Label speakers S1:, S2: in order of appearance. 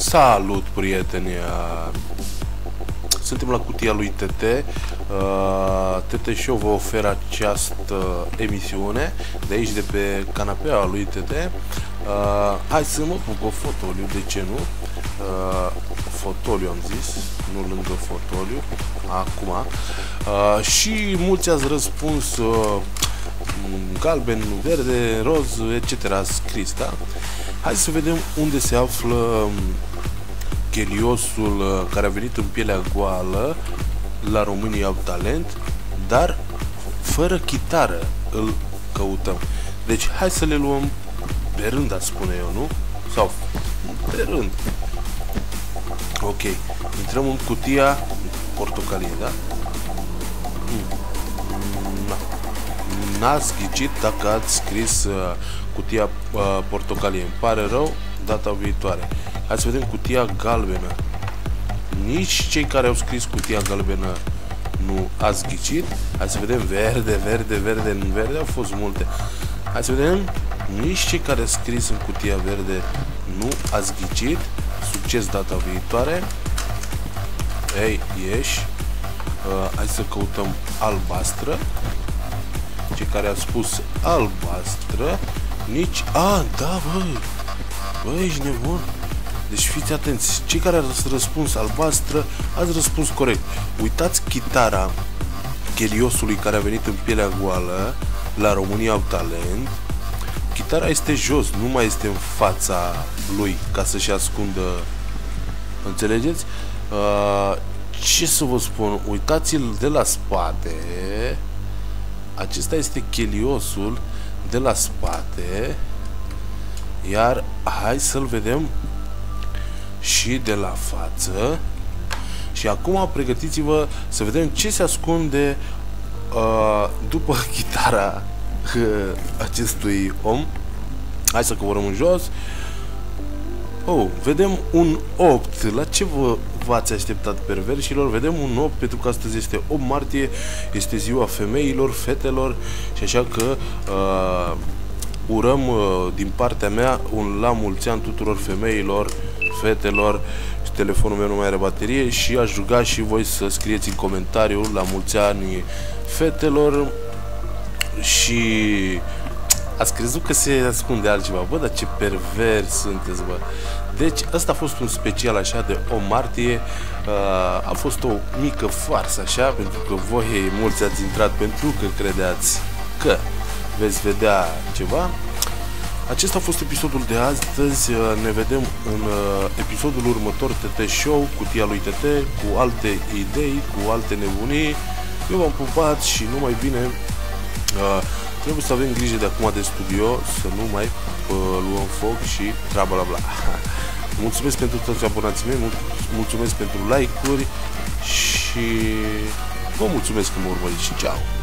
S1: Salut, prieteni! Suntem la cutia lui TT. TT Show vă oferă această emisiune de aici, de pe canapeaua lui TT. Hai să mă pun cu fotoliu, de ce nu? Fotoliu am zis, nu lângă fotoliu. Acum. Și mulți ați răspuns galben, verde, roz, etc. a scris, da? Hai să vedem unde se află Cheliosul care a venit în pielea goală la România au Talent, dar fără chitară îl căutăm. Deci hai să le luăm pe rând, aș spune eu, nu? Sau pe rând. Ok, intrăm în cutia portocalie, da? N-ați ghicit dacă ați scris cutia portocalie. Îmi pare rău, data viitoare. Hai să vedem cutia galbenă. Nici cei care au scris cutia galbenă nu ați ghicit. Hai să vedem verde, verde, verde, în verde au fost multe. Hai să vedem. Nici cei care au scris în cutia verde nu ați ghicit. Succes data viitoare. Ei, ieși. Hai să căutăm albastră. Cei care au spus albastră, nici... da, băi, ești nebun. Deci fiți atenți, cei care ați răspuns albastră, ați răspuns corect. Uitați chitara Cheliosului care a venit în pielea goală la România au Talent. Chitara este jos, nu mai este în fața lui ca să-și ascundă. Înțelegeți? Ce să vă spun? Uitați-l de la spate. Acesta este Cheliosul de la spate. Iar hai să-l vedem și de la față. Și acum pregătiți-vă să vedem ce se ascunde după chitara acestui om. Hai să coborăm în jos. Vedem un 8. La ce v-ați așteptat, perverșilor? Vedem un 8 pentru că astăzi este 8 martie, este ziua femeilor, fetelor și așa că urăm din partea mea un la mulți ani tuturor femeilor, fetelor. Și telefonul meu nu mai are baterie și aș ruga și voi să scrieți în comentariu la mulți ani fetelor. Și ați crezut că se ascunde altceva? Bă, dar ce pervers sunteți, bă! Deci, ăsta a fost un special așa de 8 martie. A fost o mică farsă așa, pentru că voi mulți ați intrat pentru că credeați că veți vedea ceva. Acesta a fost episodul de astăzi. Ne vedem în episodul următor TT Show, cutia lui TT, cu alte idei, cu alte nebunii. Eu v-am pupat și numai bine. Trebuie să avem grijă de acum de studio, să nu mai luăm foc și bla bla. Mulțumesc pentru toți abonații mei, mulțumesc pentru like-uri și vă mulțumesc că mă urmăriți și ceau!